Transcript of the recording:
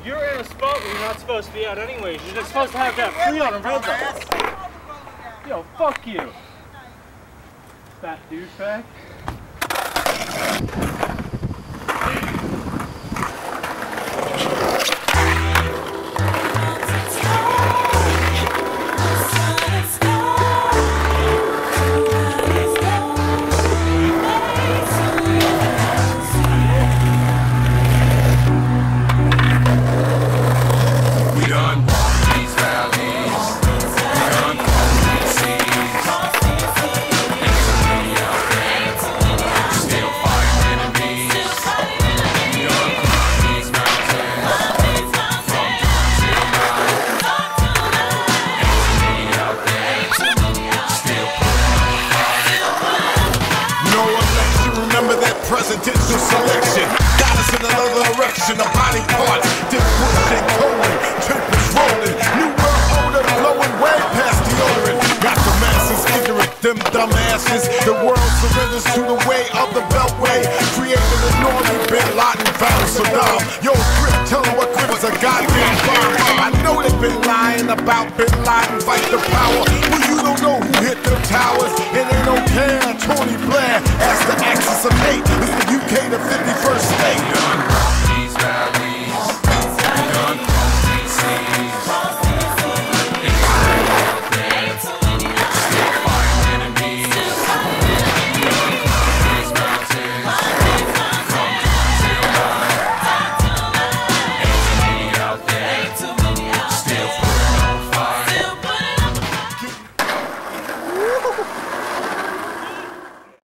You're in a spot where you're not supposed to be at anyways. You're just supposed to have that free on a red light. Yo, fuck you. Fat douchebag. Presidential selection got us in another direction. A body part, dip pushing, towing, trippers rolling. New world order flowing way past the orange. Got the masses ignorant, them dumbasses. The world surrenders to the way of the beltway. Created a Northern Bin Laden, found Saddam. Yo, Grip, tell them what grip is a goddamn bomb. I know they've been lying about